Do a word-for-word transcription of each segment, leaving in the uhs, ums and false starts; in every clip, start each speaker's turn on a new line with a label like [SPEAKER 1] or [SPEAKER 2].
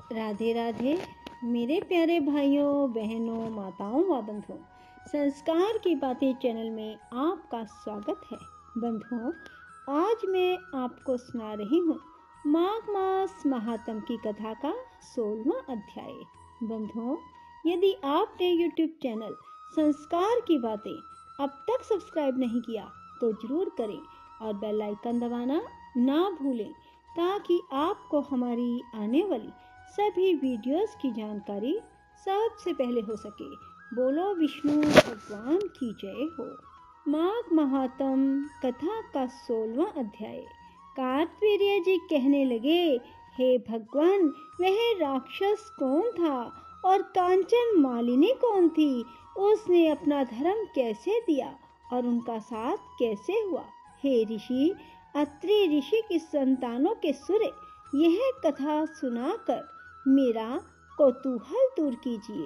[SPEAKER 1] राधे राधे मेरे प्यारे भाइयों बहनों माताओं व बंधुओं, संस्कार की बातें चैनल में आपका स्वागत है। बंधुओं, आज मैं आपको सुना रही हूँ माघ मास महात्म की कथा का सोलहवां अध्याय। बंधुओं, यदि आपने यूट्यूब चैनल संस्कार की बातें अब तक सब्सक्राइब नहीं किया तो जरूर करें और बेल आइकन दबाना ना भूलें ताकि आपको हमारी आने वाली सभी वीडियोस की जानकारी सबसे पहले हो सके। बोलो विष्णु भगवान की जय हो। माघ महात्म कथा का सोलहवां अध्याय। कार्तवीर्य जी कहने लगे, हे भगवान, वह राक्षस कौन था और कांचन मालिनी कौन थी? उसने अपना धर्म कैसे दिया और उनका साथ कैसे हुआ? हे ऋषि, अत्रि ऋषि की संतानों के सूर्य, यह कथा सुनाकर मेरा कौतूहल दूर कीजिए।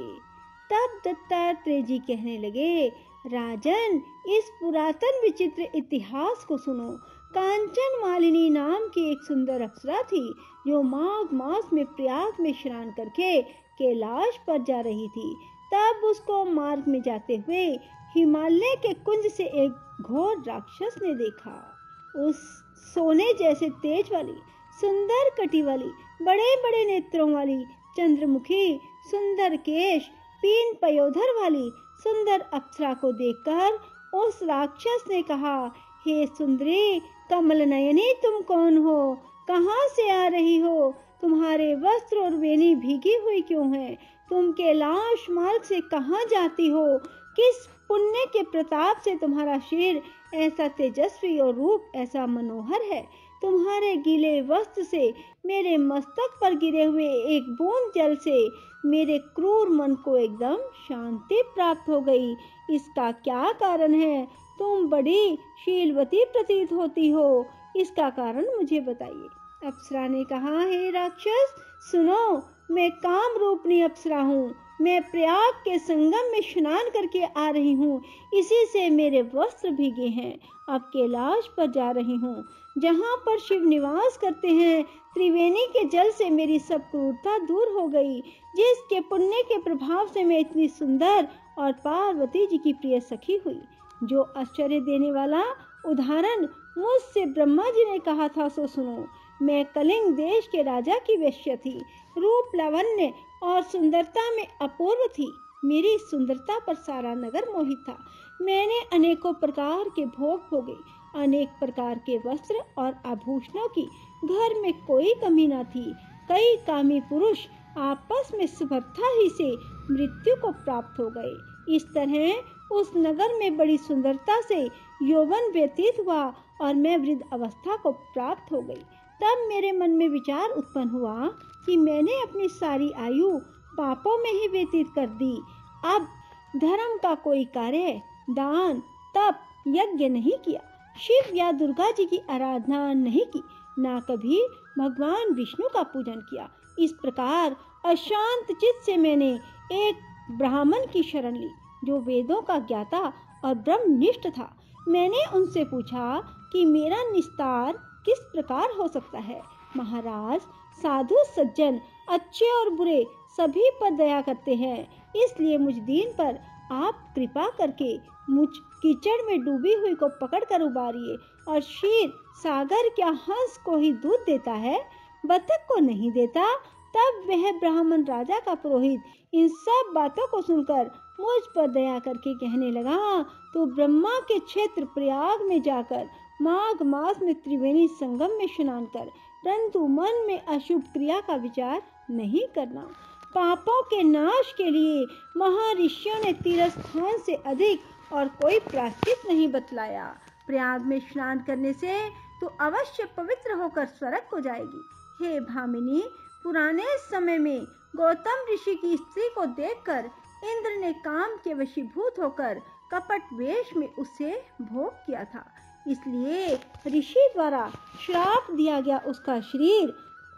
[SPEAKER 1] तब दत्तात्रेय जी कहने लगे, राजन, इस पुरातन विचित्र इतिहास को सुनो। कांचन मालिनी नाम की एक सुंदर अप्सरा थी जो माघ मास में प्रयाग में स्नान करके कैलाश पर जा रही थी। तब उसको मार्ग में जाते हुए हिमालय के कुंज से एक घोर राक्षस ने देखा। उस सोने जैसे तेज वाली, सुंदर कटी वाली, बड़े बड़े नेत्रों वाली, चंद्रमुखी, सुंदर केश, तीन पयोधर वाली सुंदर अप्सरा को देखकर उस राक्षस ने कहा, हे सुंदरी कमल नयनी, तुम कौन हो? कहाँ से आ रही हो? तुम्हारे वस्त्र और वेणी भीगी हुई क्यों है? तुम कैलाश मार्ग से कहाँ जाती हो? किस पुण्य के प्रताप से तुम्हारा शरीर ऐसा तेजस्वी और रूप ऐसा मनोहर है? तुम्हारे गीले वस्त्र से मेरे मस्तक पर गिरे हुए एक बूंद जल से मेरे क्रूर मन को एकदम शांति प्राप्त हो गई। इसका क्या कारण है? तुम बड़ी शीलवती प्रतीत होती हो, इसका कारण मुझे बताइए। अप्सरा ने कहा, हे राक्षस, सुनो, मैं काम रूपनी अप्सरा हूँ। मैं प्रयाग के संगम में स्नान करके आ रही हूँ, इसी से मेरे वस्त्र भीगे हैं। अब कैलाश पर जा रही हूँ, जहाँ पर शिव निवास करते हैं। त्रिवेणी के जल से मेरी सब क्रूरता दूर हो गई, जिसके पुण्य के प्रभाव से मैं इतनी सुंदर और पार्वती जी की प्रिय सखी हुई। जो आश्चर्य देने वाला उदाहरण मुझसे ब्रह्मा जी ने कहा था सो सुनो। मैं कलिंग देश के राजा की वेश्या थी, रूप लावण्य और सुंदरता में अपूर्व थी। मेरी सुंदरता पर सारा नगर मोहित था। मैंने अनेकों प्रकार के भोग भोगे, अनेक प्रकार के वस्त्र और आभूषणों की घर में कोई कमी न थी। कई कामी पुरुष आपस में सुभद्रता ही से मृत्यु को प्राप्त हो गए। इस तरह उस नगर में बड़ी सुंदरता से यौवन व्यतीत हुआ और मैं वृद्ध अवस्था को प्राप्त हो गई। तब मेरे मन में विचार उत्पन्न हुआ कि मैंने अपनी सारी आयु पापों में ही व्यतीत कर दी। अब धर्म का कोई कार्य, दान, तप, यज्ञ नहीं किया, शिव या दुर्गा जी की आराधना नहीं की, ना कभी भगवान विष्णु का पूजन किया। इस प्रकार अशांत चित्त से मैंने एक ब्राह्मण की शरण ली जो वेदों का ज्ञाता और ब्रह्मनिष्ठ था। मैंने उनसे पूछा कि मेरा निस्तार किस प्रकार हो सकता है। महाराज, साधु सज्जन, अच्छे और बुरे सभी पर दया करते हैं, इसलिए मुझ दीन पर आप कृपा करके मुझ कीचड़ में डूबी हुई को पकड़कर उबारिए। और क्षीर सागर क्या हंस को ही दूध देता है, बतख को नहीं देता? तब वह ब्राह्मण राजा का पुरोहित इन सब बातों को सुनकर मुझ पर दया करके कहने लगा, तो ब्रह्मा के क्षेत्र प्रयाग में जाकर माघ मास में त्रिवेणी संगम में स्नान कर, परंतु मन में अशुभ क्रिया का विचार नहीं करना। पापों के नाश के लिए महर्षियों ने तीर्थ स्थान से अधिक और कोई प्रायश्चित नहीं बतलाया। प्रयाग में स्नान करने से तो अवश्य पवित्र होकर स्वर्ग को जाएगी। हे भामिनी, पुराने समय में गौतम ऋषि की स्त्री को देखकर इंद्र ने काम के वशीभूत होकर कपट वेश में उसे भोग किया था, इसलिए ऋषि द्वारा श्राप दिया गया उसका शरीर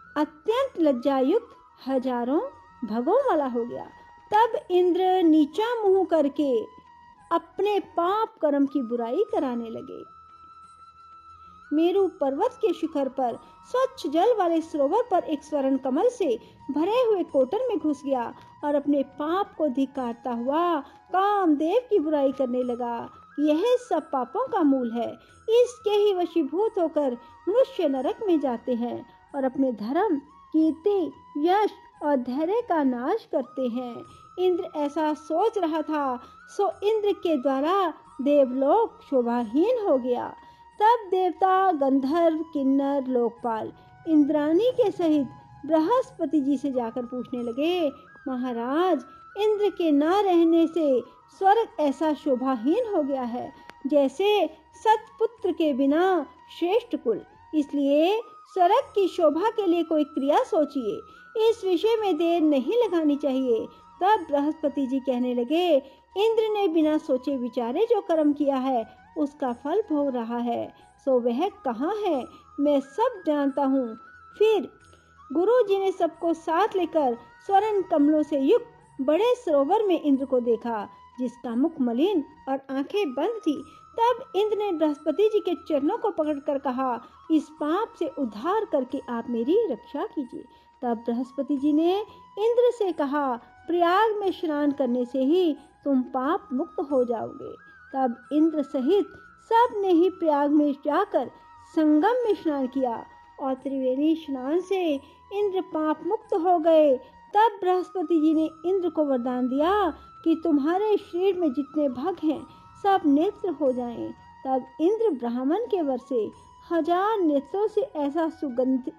[SPEAKER 1] अत्यंत लज्जायुक्त हजारों भगों वाला हो गया। तब इंद्र नीचा मुंह करके अपने पाप कर्म की बुराई कराने लगे। मेरू पर्वत के शिखर पर स्वच्छ जल वाले सरोवर पर एक स्वर्ण कमल से भरे हुए कोटर में घुस गया और अपने पाप को धिक्कारता हुआ कामदेव की बुराई करने लगा। यह सब पापों का मूल है। इसके ही वशीभूत होकर मनुष्य नरक में जाते हैं और अपने धर्म, कीर्ति, यश और धैर्य का नाश करते हैं। इंद्र ऐसा सोच रहा था, सो इंद्र के द्वारा देवलोक शोभाहीन हो गया। तब देवता, गंधर्व, किन्नर, लोकपाल इंद्राणी के सहित बृहस्पति जी से जाकर पूछने लगे, महाराज, इंद्र के न रहने से स्वर्ग ऐसा शोभाहीन हो गया है जैसे सतपुत्र के बिना श्रेष्ठ कुल। इसलिए स्वर्ग की शोभा के लिए कोई क्रिया सोचिए। इस विषय में देर नहीं लगानी चाहिए। तब बृहस्पति जी कहने लगे, इंद्र ने बिना सोचे विचारे जो कर्म किया है उसका फल भोग रहा है। सो वह कहाँ है, मैं सब जानता हूँ। फिर गुरु जी ने सबको साथ लेकर स्वर्ण कमलों से युक्त बड़े सरोवर में इंद्र को देखा, जिसका मुख मलिन और आंखें बंद थी। तब इंद्र ने बृहस्पति जी के चरणों को पकड़कर कहा, इस पाप से उद्धार करके आप मेरी रक्षा कीजिए। तब बृहस्पति जी ने इंद्र से कहा, प्रयाग में स्नान करने से ही तुम पाप मुक्त हो जाओगे। तब इंद्र सहित सब ने ही प्रयाग में जाकर संगम में स्नान किया और त्रिवेणी स्नान से इंद्र पाप मुक्त हो गए। तब बृहस्पति जी ने इंद्र को वरदान दिया कि तुम्हारे शरीर में जितने भग हैं सब नेत्र हो जाएं। तब इंद्र ब्राह्मण के वर से हजार नेत्रों से ऐसा सुगंध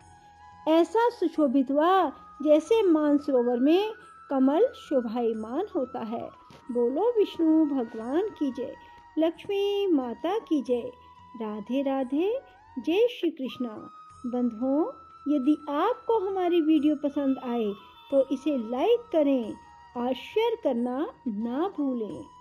[SPEAKER 1] ऐसा सुशोभित हुआ जैसे मानसरोवर में कमल शोभायमान होता है। बोलो विष्णु भगवान की जय, लक्ष्मी माता की जय। राधे राधे, जय श्री कृष्णा। बंधुओं, यदि आपको हमारी वीडियो पसंद आए तो इसे लाइक करें और शेयर करना ना भूलें।